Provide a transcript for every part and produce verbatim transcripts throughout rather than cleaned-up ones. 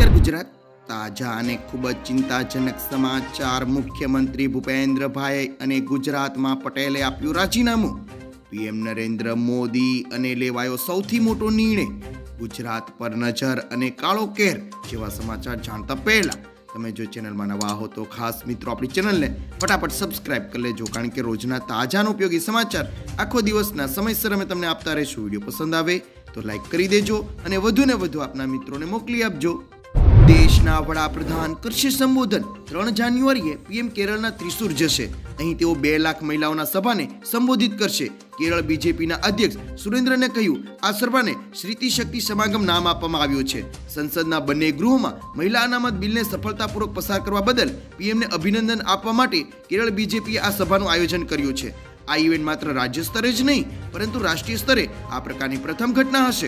નમસ્કાર ગુજરાત તાજા અને ખૂબ જ ચિંતાજનક સમાચાર। મુખ્યમંત્રી ભૂપેન્દ્રભાઈ અને ગુજરાતમાં પટેલે આપ્યું રાજીનામું। પીએમ નરેન્દ્ર મોદી અને લેવાયો સૌથી મોટો નિર્ણય। ગુજરાત પર નજર અને કાળો કેર જેવા સમાચાર જાણતા પહેલા તમે જો ચેનલમાં નવા હો તો ખાસ મિત્રો આપણી ચેનલને ફટાફટ સબસ્ક્રાઇબ કરી લેજો, કારણ કે રોજના તાજા અને ઉપયોગી સમાચાર આખો દિવસના સમયસર અમે તમને આપતા રહીશું। વિડીયો પસંદ આવે તો લાઈક કરી દેજો અને વધુ ને વધુ આપના મિત્રોને મોકલી આપજો। દેશના વડાપ્રધાન કરશે સંબોધન। ત્રણ જાન્યુઆરીએ પીએમ કેરળના ત્રિશુર જશે। અહીં તેઓ બે લાખ મહિલાઓના સભાને સંબોધિત કરશે। કેરળ બીજેપીના અધ્યક્ષ સુરેન્દ્રને કહ્યું, આ સભાને શ્રીતિ શક્તિ સમાગમ નામ આપવામાં આવ્યું છે। સંસદના બંને ગૃહોમાં મહિલા અનામત બિલને સફળતાપૂર્વક પસાર કરવા બદલ પીએમને અભિનંદન આપવા માટે કેરળ બીજેપીએ આ સભાનું આયોજન કર્યું છે। આ ઇવેન્ટ માત્ર રાજ્ય સ્તરે જ નહીં પરંતુ રાષ્ટ્રીય સ્તરે આ પ્રકારની પ્રથમ ઘટના હશે।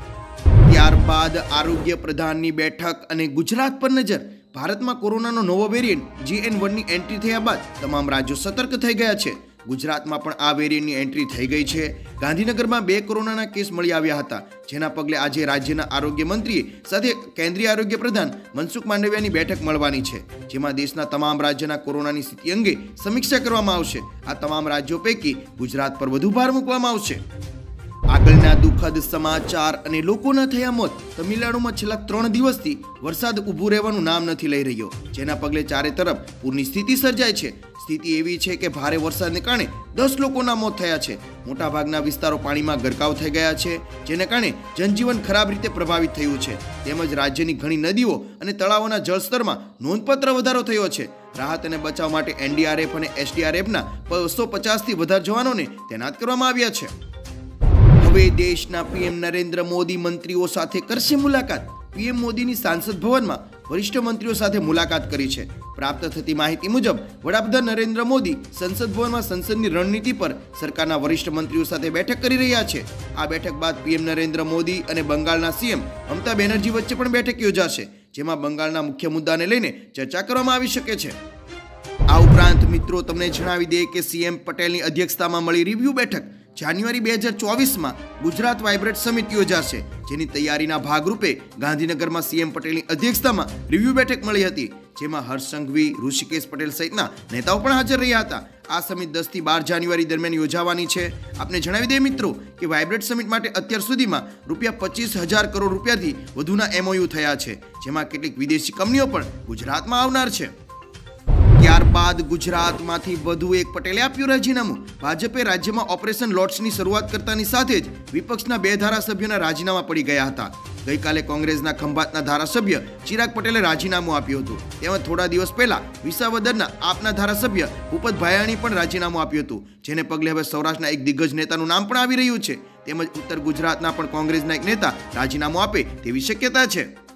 ત્યારબાદ આરોગ્ય પ્રધાનની બેઠક અને ગુજરાત પર નજર। ભારતમાં કોરોનાનો નવો વેરિયન્ટ જે એન વનની એન્ટ્રી થયા બાદ તમામ રાજ્યો સતર્ક થઈ ગયા છે। ગુજરાતમાં પણ આ વેરિયન્ટની એન્ટ્રી થઈ ગઈ છે। ગાંધીનગરમાં બે કોરોનાના કેસ મળી આવ્યા હતા, જેના પગલે આજે રાજ્યના આરોગ્ય મંત્રી સાથે કેન્દ્રીય આરોગ્ય પ્રધાન મનસુખ માંડવિયાની બેઠક મળવાની છે, જેમાં દેશના તમામ રાજ્યના કોરોનાની સ્થિતિ અંગે સમીક્ષા કરવામાં આવશે। આ તમામ રાજ્યો પૈકી ગુજરાત પર વધુ ભાર મૂકવામાં આવશે। આગળના દુઃખદ સમાચાર અને લોકોના થયા મોત। તમિલનાડુમાં છેલ્લા ત્રણ દિવસથી વરસાદ ઊભું રહેવાનું નામ નથી લઈ રહ્યો, જેના પગલે ચારે તરફ પૂરની સ્થિતિ સર્જાય છે। સ્થિતિ એવી છે કે ભારે વરસાદને કારણે દસ લોકોના મોત થયા છે। મોટાભાગના વિસ્તારો પાણીમાં ગરકાવ થઈ ગયા છે, જેને કારણે જનજીવન ખરાબ રીતે પ્રભાવિત થયું છે। તેમજ રાજ્યની ઘણી નદીઓ અને તળાવોના જળસ્તરમાં નોંધપાત્ર વધારો થયો છે। રાહત અને બચાવ માટે એનડીઆરએફ અને એસડીઆરએફના બસો પચાસથી વધારે જવાનોને તૈનાત કરવામાં આવ્યા છે। હવે દેશના પીએમ નરેન્દ્ર મોદી મંત્રીઓ સાથે કરશે મુલાકાત। પીએમ મોદીની સાંસદ ભવનમાં વરિષ્ઠ મંત્રીઓ સાથે મુલાકાત કરી છે। પ્રાપ્ત થતી માહિતી મુજબ વડાપ્રધાન નરેન્દ્ર મોદી સંસદ ભવનમાં સંસદની રણનીતિ પર સરકારના વરિષ્ઠ મંત્રીઓ સાથે બેઠક કરી રહ્યા છે। આ બેઠક બાદ પીએમ નરેન્દ્ર મોદી અને બંગાળના સીએમ મમતા બેનર્જી વચ્ચે પણ બેઠક યોજાશે, જેમાં બંગાળના મુખ્ય મુદ્દાને લઈને ચર્ચા કરવામાં આવી શકે છે। આ ઉપરાંત મિત્રો તમને જણાવી દઈએ કે સીએમ પટેલની અધ્યક્ષતામાં મળી રિવ્યુ બેઠક। જાન્યુઆરી બે હજાર ચોવીસમાં ગુજરાત વાઇબ્રન્ટ સમિટ યોજાશે, જેની તૈયારીના ભાગરૂપે ગાંધીનગરમાં સીએમ પટેલની અધ્યક્ષતામાં રિવ્યુ બેઠક મળી હતી, જેમાં હર્ષ સંઘવી, ઋષિકેશ પટેલ સહિતના નેતાઓ પણ હાજર રહ્યા હતા। આ સમિટ દસ થી બાર જાન્યુઆરી દરમિયાન યોજાવાની છે। આપને જણાવી દઈએ મિત્રો કે વાઇબ્રન્ટ સમિટ માટે અત્યાર સુધીમાં રૂપિયા પચીસ હજાર કરોડ રૂપિયાથી વધુના એમઓયુ થયા છે, જેમાં કેટલીક વિદેશી કંપનીઓ પણ ગુજરાતમાં આવનાર છે। ત્યારબાદ ગુજરાતમાંથી વધુ એક પટેલે આપ્યું રાજીનામું। ભાજપે રાજ્યમાં ઓપરેશન લોટ્સની શરૂઆત કરતાની સાથે જ વિપક્ષના બે ધારાસભ્યોના રાજીનામા પડી ગયા હતા। ગઈકાલે કોંગ્રેસના ખંભાતના ધારાસભ્ય ચિરાગ પટેલે રાજીનામું આપ્યું હતું। તેમાં થોડા દિવસ પહેલા વિસાવદરના આપના ધારાસભ્ય ભૂપત ભાયાણી પણ રાજીનામું આપ્યું હતું, જેને પગલે હવે સૌરાષ્ટ્રના એક દિગ્ગજ નેતાનું નામ પણ આવી રહ્યું છે। તેમજ ઉત્તર ગુજરાતના પણ કોંગ્રેસના એક નેતા રાજીનામું આપે તેવી શક્યતા છે।